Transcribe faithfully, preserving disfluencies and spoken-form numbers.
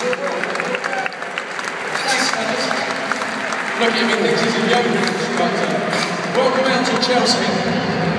Look at me, thinks he's a young but uh, welcome out to Chelsea.